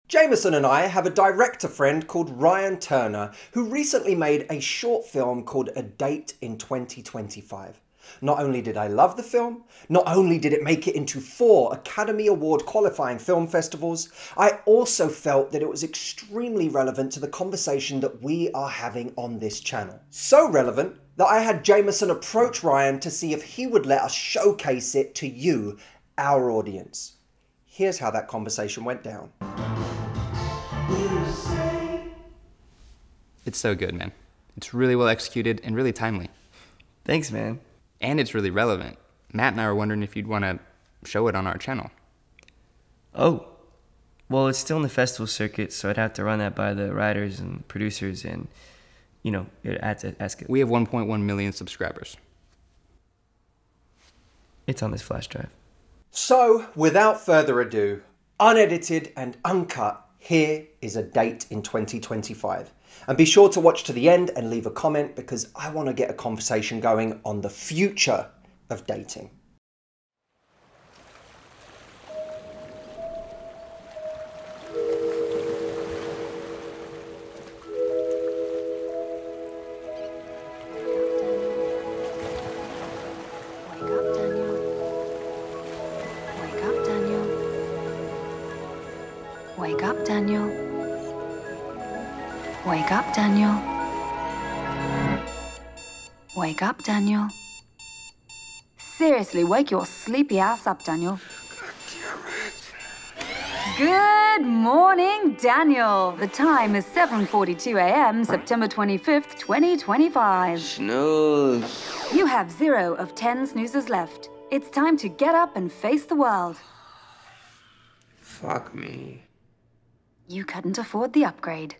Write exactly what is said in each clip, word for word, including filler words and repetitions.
Jameson and I have a director friend called Ryan Turner who recently made a short film called A Date in twenty twenty-five. Not only did I love the film, not only did it make it into four Academy Award qualifying film festivals, I also felt that it was extremely relevant to the conversation that we are having on this channel. So relevant that I had Jameson approach Ryan to see if he would let us showcase it to you, our audience. Here's how that conversation went down. It's so good, man. It's really well executed and really timely. Thanks, man. And it's really relevant. Matt and I were wondering if you'd want to show it on our channel. Oh. Well, it's still in the festival circuit, so I'd have to run that by the writers and producers and, you know, I'd have to ask it. We have one point one million subscribers. It's on this flash drive. So, without further ado, unedited and uncut, here is A Date in twenty twenty-five. And be sure to watch to the end and leave a comment because I want to get a conversation going on the future of dating. Wake up, Daniel. Wake up, Daniel. Wake up, Daniel. Seriously, wake your sleepy ass up, Daniel. Good morning, Daniel. The time is seven forty-two a m, September twenty-fifth, twenty twenty-five. Snooze. You have zero of ten snoozes left. It's time to get up and face the world. Fuck me. You couldn't afford the upgrade.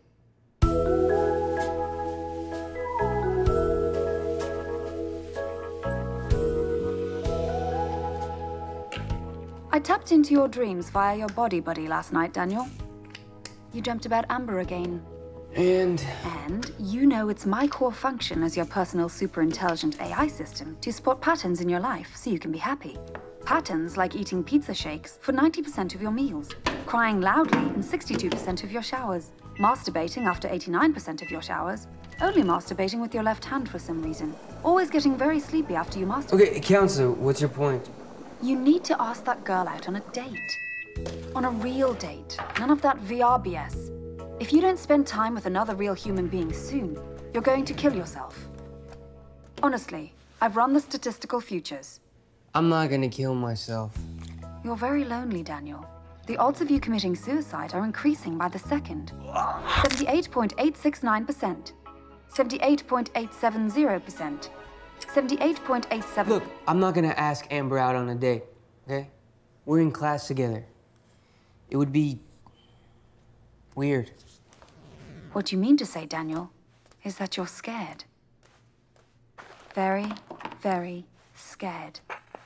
I tapped into your dreams via your body buddy last night, Daniel. You dreamt about Amber again. And? And you know it's my core function as your personal super-intelligent A I system to spot patterns in your life so you can be happy. Patterns like eating pizza shakes for ninety percent of your meals, crying loudly in sixty-two percent of your showers, masturbating after eighty-nine percent of your showers, only masturbating with your left hand for some reason, always getting very sleepy after you masturbate. Okay, counselor, what's your point? You need to ask that girl out on a date. On a real date. None of that V R B S. If you don't spend time with another real human being soon, you're going to kill yourself. Honestly, I've run the statistical futures. I'm not gonna kill myself. You're very lonely, Daniel. The odds of you committing suicide are increasing by the second. seventy-eight point eight six nine percent. seventy-eight point eight seven zero percent. seventy-eight point eight seven... Look, I'm not gonna ask Amber out on a date, okay? We're in class together. It would be... weird. What you mean to say, Daniel, is that you're scared. Very, very scared.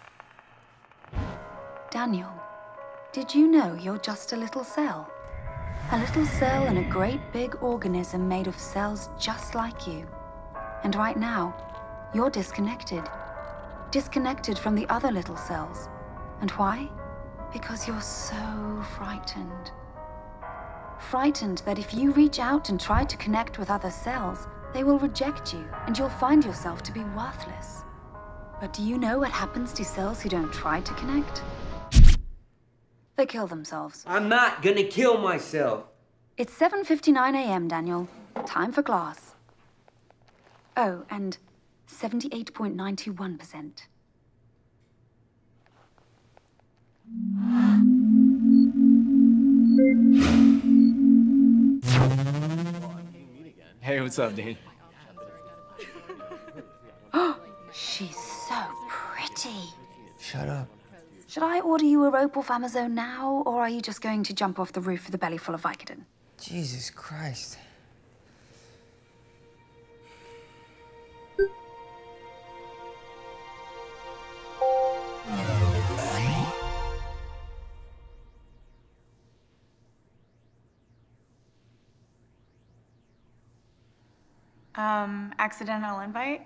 Daniel, did you know you're just a little cell? A little cell in a great big organism made of cells just like you. And right now, you're disconnected. Disconnected from the other little cells. And why? Because you're so frightened. Frightened that if you reach out and try to connect with other cells, they will reject you and you'll find yourself to be worthless. But do you know what happens to cells who don't try to connect? They kill themselves. I'm not gonna kill myself. It's seven fifty-nine a m, Daniel. Time for class. Oh, and seventy-eight point nine two one percent. Hey, what's up, Dean? She's so pretty. Shut up. Should I order you a rope off Amazon now, or are you just going to jump off the roof with a belly full of Vicodin? Jesus Christ. Um, accidental invite?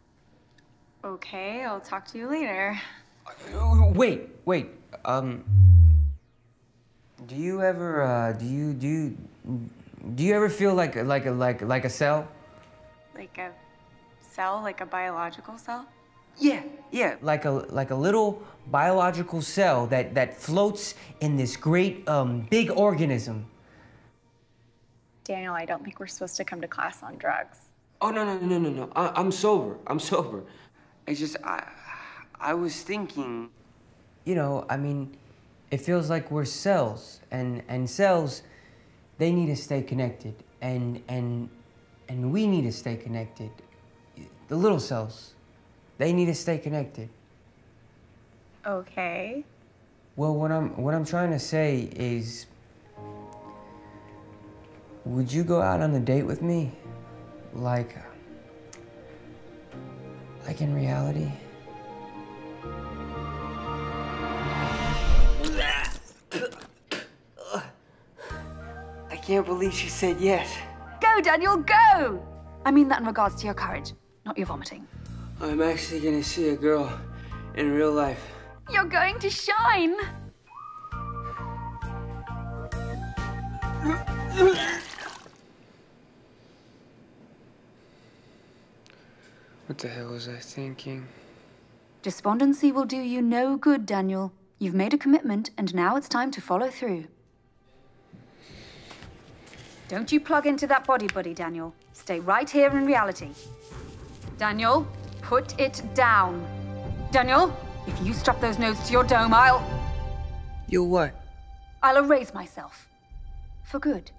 Okay, I'll talk to you later. Wait, wait. Um, Do you ever, uh, do you, do you, do you ever feel like, like a, like, like a cell? Like a cell, like a biological cell? Yeah, yeah, like a, like a little biological cell that, that floats in this great, um, big organism. Daniel, I don't think we're supposed to come to class on drugs. Oh, no, no, no, no, no, I, I'm sober, I'm sober. It's just, I, I was thinking, you know, I mean, it feels like we're cells, and, and cells, they need to stay connected, and, and, and we need to stay connected. The little cells, they need to stay connected. Okay. Well, what I'm, what I'm trying to say is, would you go out on a date with me? Like, like in reality? I can't believe she said yes. Go, Daniel, go! I mean that in regards to your courage, not your vomiting. I'm actually gonna see a girl in real life. You're going to shine! What the hell was I thinking? Despondency will do you no good, Daniel. You've made a commitment, and now it's time to follow through. Don't you plug into that body buddy, Daniel. Stay right here in reality. Daniel, put it down. Daniel, if you strap those notes to your dome, I'll... You what? I'll erase myself. For good.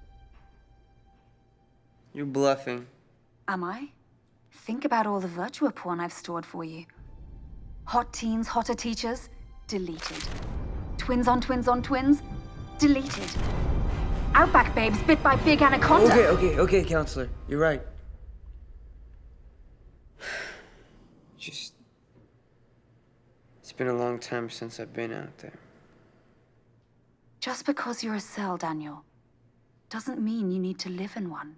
You're bluffing. Am I? Think about all the virtua porn I've stored for you. Hot teens, hotter teachers, deleted. Twins on twins on twins, deleted. Outback babes bit by big anaconda. Okay, okay, okay, counselor. You're right. Just... It's been a long time since I've been out there. Just because you're a cell, Daniel, doesn't mean you need to live in one.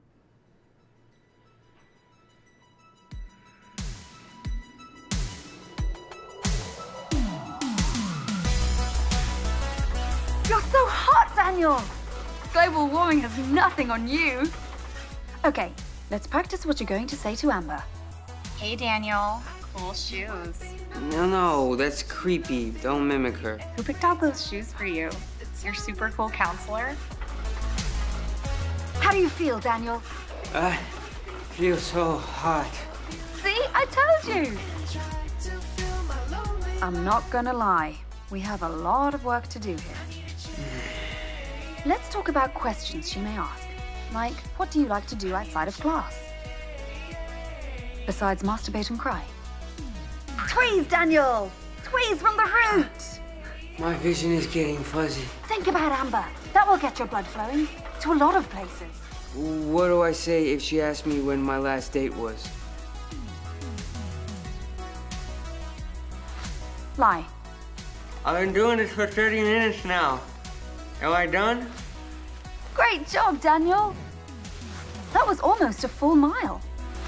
You're so hot, Daniel! Global warming has nothing on you. Okay, let's practice what you're going to say to Amber. Hey, Daniel. Cool shoes. No, no, that's creepy. Don't mimic her. Who picked out those shoes for you? Your super cool counselor? How do you feel, Daniel? I feel so hot. See, I told you. I'm not gonna lie. We have a lot of work to do here. Let's talk about questions she may ask. Like, what do you like to do outside of class? Besides masturbate and cry. Tweeze, Daniel! Tweeze from the root! My vision is getting fuzzy. Think about Amber. That will get your blood flowing to a lot of places. What do I say if she asks me when my last date was? Lie. I've been doing this for thirty minutes now. Am I done? Great job, Daniel. That was almost a full mile.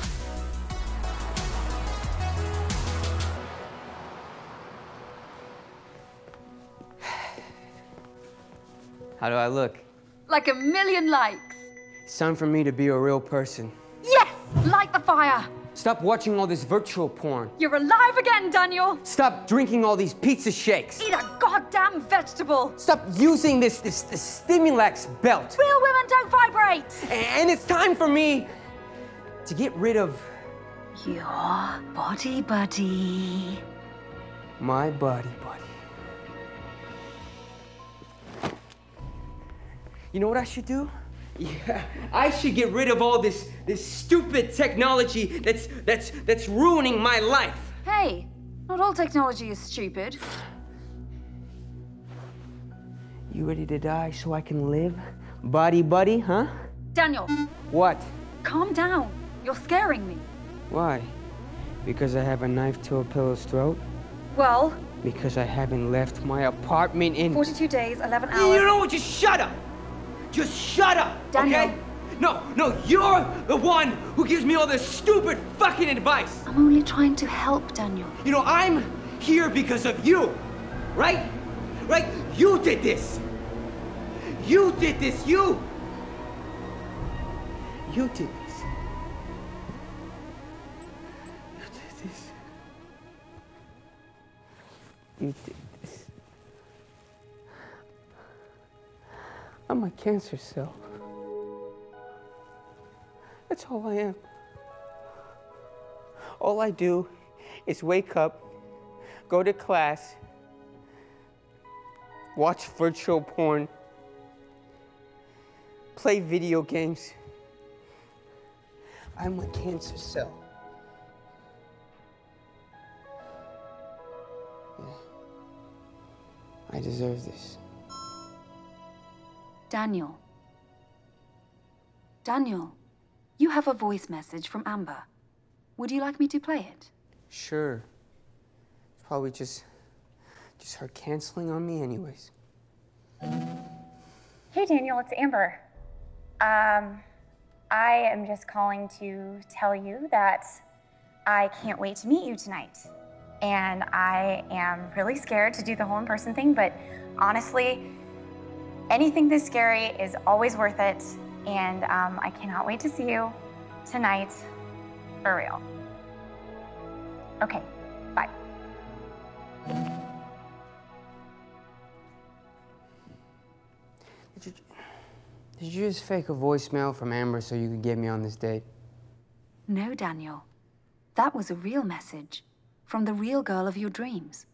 How do I look? Like a million likes. It's time for me to be a real person. Yes! Light the fire! Stop watching all this virtual porn. You're alive again, Daniel! Stop drinking all these pizza shakes. Eat a goddamn vegetable! Stop using this, this, this Stimulax belt. Real women don't vibrate! And it's time for me to get rid of... Your body buddy. My body buddy. You know what I should do? Yeah, I should get rid of all this this stupid technology that's that's that's ruining my life. Hey, not all technology is stupid. You ready to die so I can live? Body buddy, huh? Daniel. What? Calm down. You're scaring me. Why? Because I have a knife to a pillow's throat? Well... Because I haven't left my apartment in... forty-two days, eleven hours... You know what? Just shut up! Just shut up, Daniel. okay? No, no, you're the one who gives me all this stupid fucking advice. I'm only trying to help, Daniel. You know, I'm here because of you, right? Right? You did this. You did this, you! You did this. You did this. You did this. I'm a cancer cell. That's all I am. All I do is wake up, go to class, watch virtual porn, play video games. I'm a cancer cell. Yeah. I deserve this. Daniel. Daniel, you have a voice message from Amber. Would you like me to play it? Sure. It's probably just, just her canceling on me anyways. Hey, Daniel, it's Amber. Um, I am just calling to tell you that I can't wait to meet you tonight. And I am really scared to do the whole in-person thing, but honestly, anything this scary is always worth it. And um, I cannot wait to see you tonight, for real. Okay, bye. Did you, did you just fake a voicemail from Amber so you could get me on this date? No, Daniel. That was a real message from the real girl of your dreams.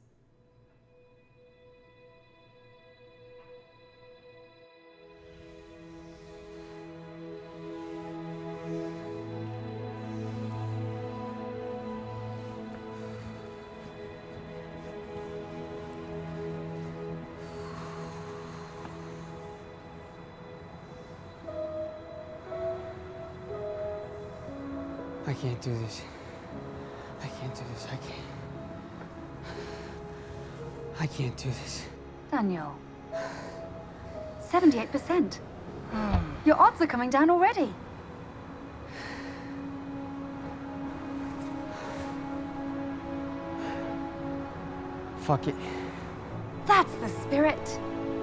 I can't do this. I can't do this. I can't. I can't do this. Daniel. seventy-eight percent. Your odds are coming down already. Fuck it. That's the spirit.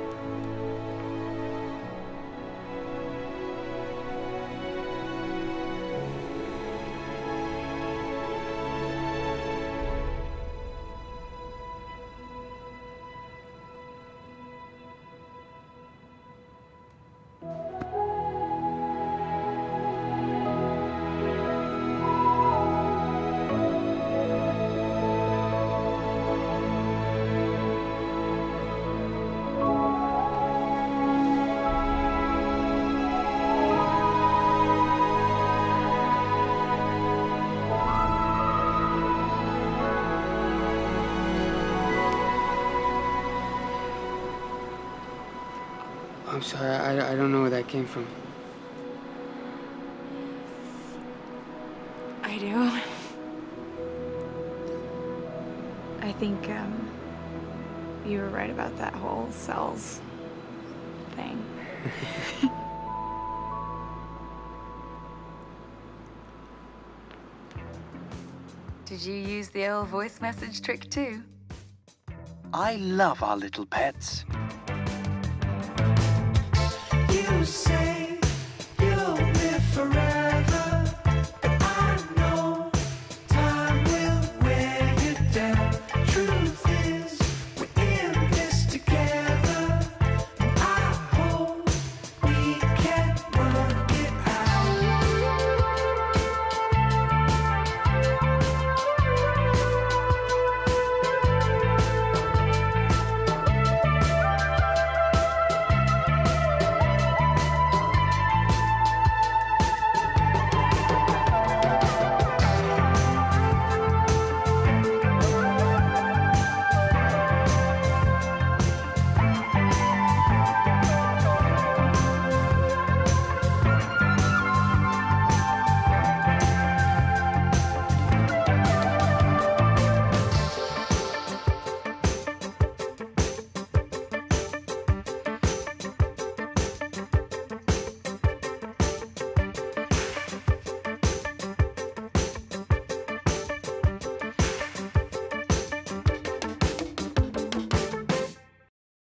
I'm sorry, I, I don't know where that came from. I do. I think um, you were right about that whole cells thing. Did you use the old voice message trick too? I love our little pets.